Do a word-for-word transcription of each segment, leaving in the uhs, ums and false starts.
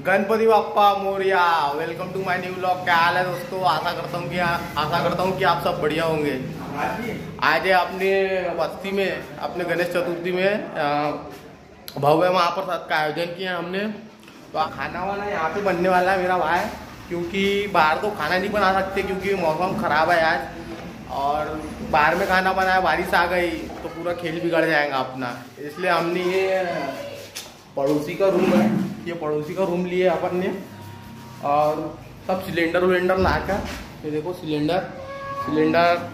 Ganpati Bappa Morya. Welcome to my new vlog. क्या हाल है दोस्तों? आशा करता हूँ कि आशा करता हूँ कि आप सब बढ़िया होंगे। आज है अपने बस्ती में, अपने गणेश चतुर्थी में भव्य महाप्रसाद का आयोजन किया हमने। तो खाना वाना यहाँ पे बनने वाला है मेरा भाई, क्योंकि बाहर तो खाना नहीं बना सकते क्योंकि मौसम खराब है आज, और बाहर में खाना बनाया, बारिश आ गई तो पूरा खेल बिगड़ जाएगा अपना। इसलिए हमने ये पड़ोसी का रूम है, ये पड़ोसी का रूम लिए अपन ने, और सब सिलेंडर विलेंडर लाकर, ये देखो सिलेंडर सिलेंडर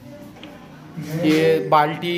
ये बाल्टी,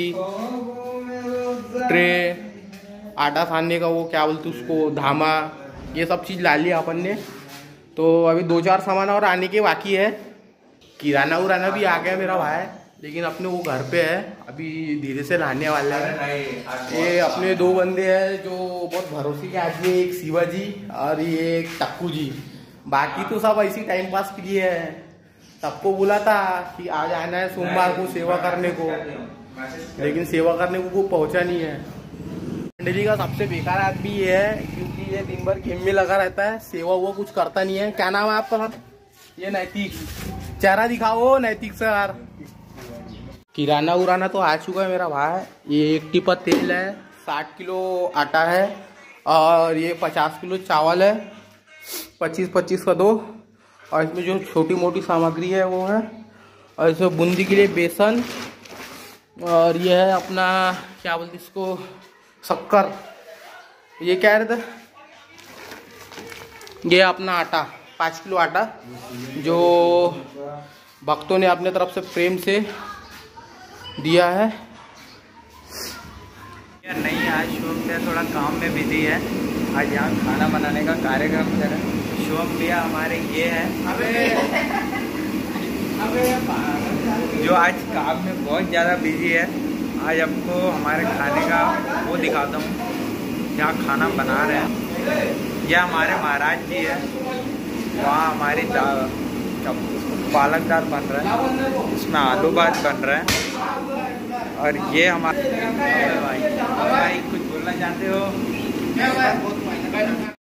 ट्रे, आटा सानने का वो क्या बोलते उसको, धामा, ये सब चीज़ ला लिया अपन ने। तो अभी दो चार सामान और आने के बाकी है। किराना उराना भी आ गया मेरा भाई, लेकिन अपने वो घर पे है, अभी धीरे से लाने वाला है। ये अपने दो बंदे हैं जो बहुत भरोसे के आदमी, एक शिवाजी और ये एक टक्कू जी। बाकी तो सब ऐसी टाइम पास के लिए है। सबको बोला था कि आज आना है सोमवार को सेवा करने को, लेकिन सेवा करने को कोई पहुंचा नहीं है। मंडली का सबसे बेकार आदमी ये है, क्योंकि ये दिन भर गेम में लगा रहता है, सेवा हुआ कुछ करता नहीं है। क्या नाम है आपका? ये नैतिक, चेहरा दिखाओ नैतिक सर। किराना उराना तो आ चुका है मेरा भाई। ये एक टिपा तेल है, साठ किलो आटा है, और ये पचास किलो चावल है, पच्चीस पच्चीस का दो, और इसमें जो छोटी मोटी सामग्री है वो है, और इसमें बूंदी के लिए बेसन, और ये है अपना क्या बोलते इसको, शक्कर। ये क्या है, ये अपना आटा, पाँच किलो आटा जो भक्तों ने अपने तरफ से प्रेम से दिया है। यार नहीं, आज शुभम भैया थोड़ा काम में बिजी है। आज यहाँ खाना बनाने का कार्यक्रम है। शुभम भैया हमारे ये है अबे अबे जो आज काम में बहुत ज़्यादा बिजी है। आज आपको हमारे खाने का वो दिखाता हूँ, जहाँ खाना बना रहे हैं। यह हमारे महाराज जी है, वहाँ हमारी दाल पालक दाल बन रहा है, इसमें आलू भात बन रहा है, और ये हमारे भाई भाई कुछ बोलना चाहते हो?